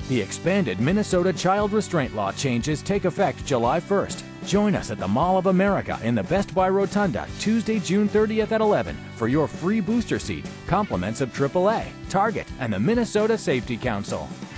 The expanded Minnesota child restraint law changes take effect July 1st. Join us at the Mall of America in the Best Buy Rotunda Tuesday, June 30th at 11 for your free booster seat, compliments of AAA, Target, and the Minnesota Safety Council.